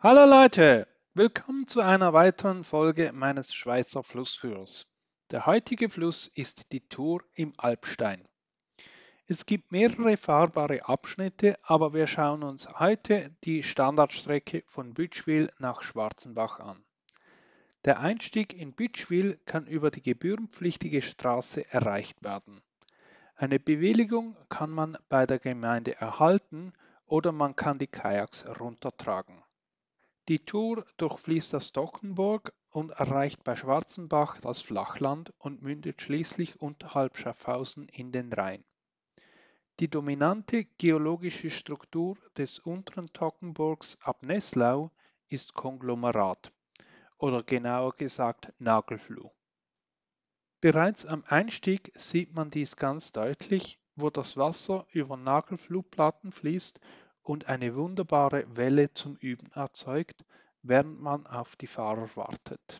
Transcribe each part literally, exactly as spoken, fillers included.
Hallo Leute, willkommen zu einer weiteren Folge meines Schweizer Flussführers. Der heutige Fluss ist die Thur im Alpstein. Es gibt mehrere fahrbare Abschnitte, aber wir schauen uns heute die Standardstrecke von Bütschwil nach Schwarzenbach an. Der Einstieg in Bütschwil kann über die gebührenpflichtige Straße erreicht werden. Eine Bewilligung kann man bei der Gemeinde erhalten oder man kann die Kajaks runtertragen. Die Thur durchfließt das Stockenburg und erreicht bei Schwarzenbach das Flachland und mündet schließlich unterhalb Schaffhausen in den Rhein. Die dominante geologische Struktur des unteren Toggenburgs ab Nesslau ist Konglomerat oder genauer gesagt Nagelfluh. Bereits am Einstieg sieht man dies ganz deutlich, wo das Wasser über Nagelfluhplatten fließt und eine wunderbare Welle zum Üben erzeugt, während man auf die Fahrer wartet.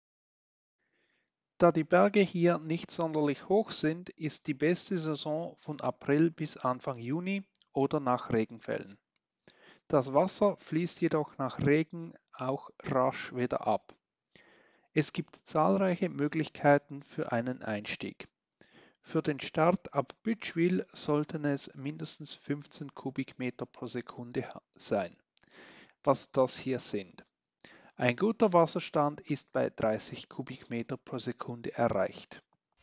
Da die Berge hier nicht sonderlich hoch sind, ist die beste Saison von April bis Anfang Juni oder nach Regenfällen. Das Wasser fließt jedoch nach Regen auch rasch wieder ab. Es gibt zahlreiche Möglichkeiten für einen Einstieg. Für den Start ab Bütschwil sollten es mindestens fünfzehn Kubikmeter pro Sekunde sein, was das hier sind. Ein guter Wasserstand ist bei dreißig Kubikmeter pro Sekunde erreicht.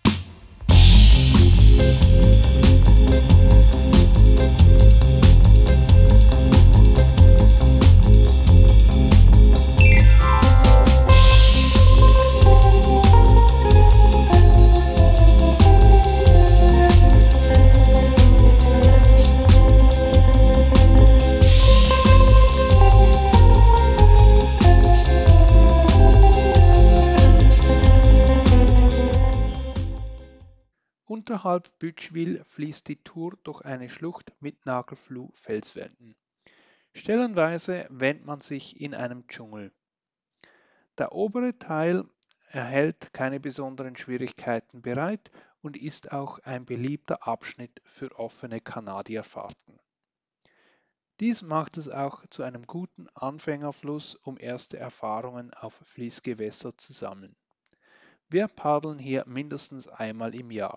Unterhalb Bütschwil fließt die Thur durch eine Schlucht mit Nagelfluh-Felswänden. Stellenweise wähnt man sich in einem Dschungel. Der obere Teil erhält keine besonderen Schwierigkeiten bereit und ist auch ein beliebter Abschnitt für offene Kanadierfahrten. Dies macht es auch zu einem guten Anfängerfluss, um erste Erfahrungen auf Fließgewässer zu sammeln. Wir paddeln hier mindestens einmal im Jahr.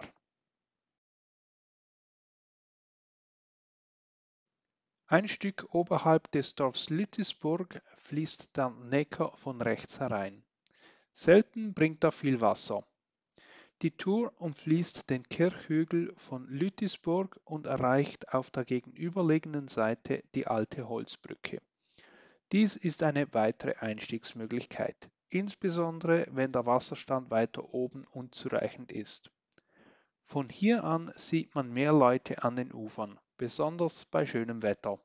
Ein Stück oberhalb des Dorfs Lütisburg fließt der Neckar von rechts herein. Selten bringt er viel Wasser. Die Thur umfließt den Kirchhügel von Lütisburg und erreicht auf der gegenüberliegenden Seite die alte Holzbrücke. Dies ist eine weitere Einstiegsmöglichkeit, insbesondere wenn der Wasserstand weiter oben unzureichend ist. Von hier an sieht man mehr Leute an den Ufern, besonders bei schönem Wetter.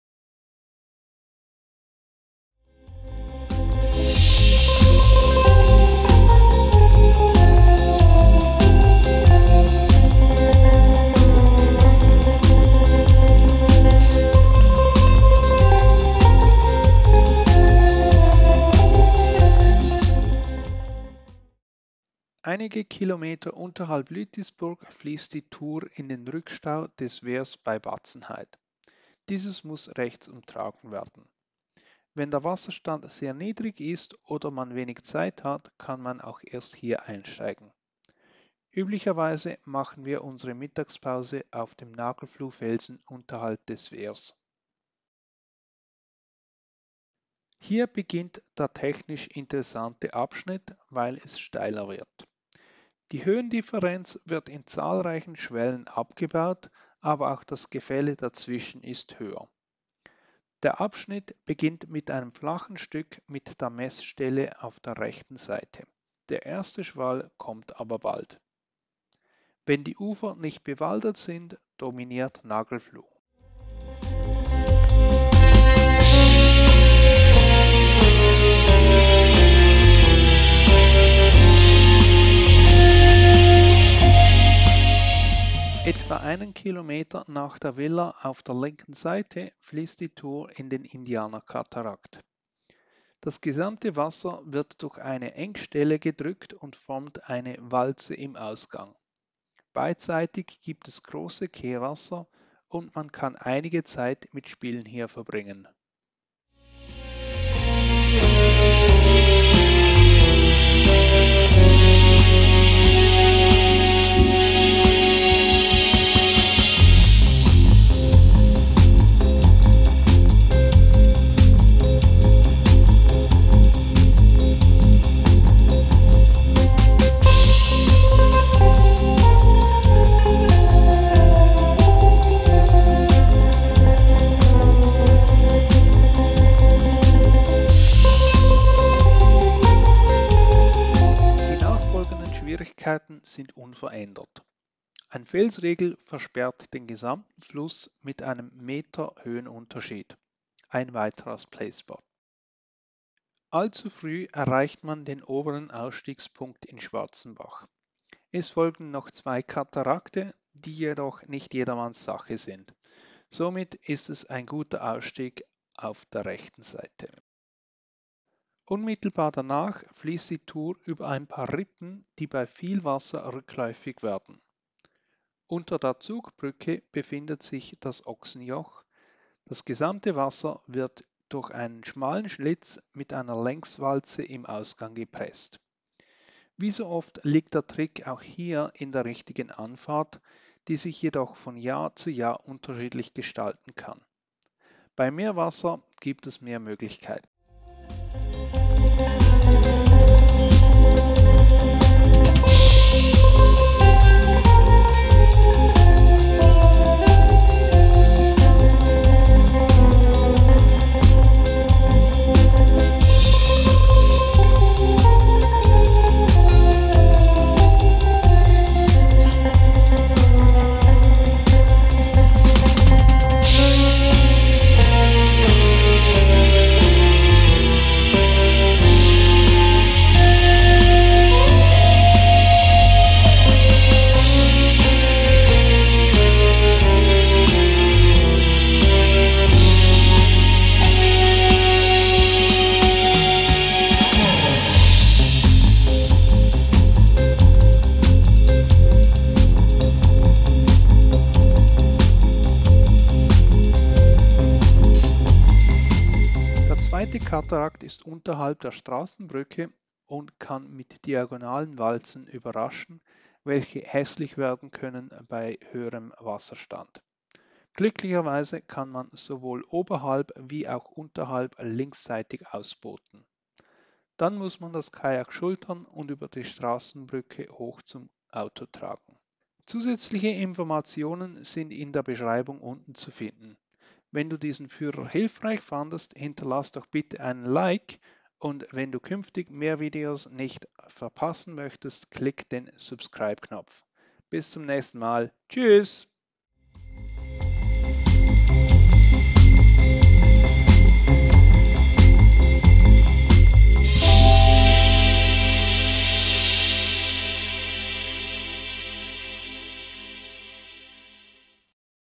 Einige Kilometer unterhalb Lütisburg fließt die Thur in den Rückstau des Wehrs bei Batzenheid. Dieses muss rechts umtragen werden. Wenn der Wasserstand sehr niedrig ist oder man wenig Zeit hat, kann man auch erst hier einsteigen. Üblicherweise machen wir unsere Mittagspause auf dem Nagelfluhfelsen unterhalb des Wehrs. Hier beginnt der technisch interessante Abschnitt, weil es steiler wird. Die Höhendifferenz wird in zahlreichen Schwellen abgebaut, aber auch das Gefälle dazwischen ist höher. Der Abschnitt beginnt mit einem flachen Stück mit der Messstelle auf der rechten Seite. Der erste Schwall kommt aber bald. Wenn die Ufer nicht bewaldet sind, dominiert Nagelfluh. Etwa einen Kilometer nach der Villa auf der linken Seite fließt die Thur in den Indianerkatarakt. Das gesamte Wasser wird durch eine Engstelle gedrückt und formt eine Walze im Ausgang. Beidseitig gibt es große Kehrwasser und man kann einige Zeit mit Spielen hier verbringen. Geschwindigkeiten sind unverändert. Ein Felsriegel versperrt den gesamten Fluss mit einem Meter Höhenunterschied. Ein weiterer Playspot. Allzu früh erreicht man den oberen Ausstiegspunkt in Schwarzenbach. Es folgen noch zwei Katarakte, die jedoch nicht jedermanns Sache sind. Somit ist es ein guter Ausstieg auf der rechten Seite. Unmittelbar danach fließt die Tour über ein paar Rippen, die bei viel Wasser rückläufig werden. Unter der Zugbrücke befindet sich das Ochsenjoch. Das gesamte Wasser wird durch einen schmalen Schlitz mit einer Längswalze im Ausgang gepresst. Wie so oft liegt der Trick auch hier in der richtigen Anfahrt, die sich jedoch von Jahr zu Jahr unterschiedlich gestalten kann. Bei mehr Wasser gibt es mehr Möglichkeiten. Der zweite Katarakt ist unterhalb der Straßenbrücke und kann mit diagonalen Walzen überraschen, welche hässlich werden können bei höherem Wasserstand. Glücklicherweise kann man sowohl oberhalb wie auch unterhalb linksseitig ausbooten. Dann muss man das Kajak schultern und über die Straßenbrücke hoch zum Auto tragen. Zusätzliche Informationen sind in der Beschreibung unten zu finden. Wenn du diesen Führer hilfreich fandest, hinterlass doch bitte einen Like und wenn du künftig mehr Videos nicht verpassen möchtest, klick den Subscribe-Knopf. Bis zum nächsten Mal. Tschüss!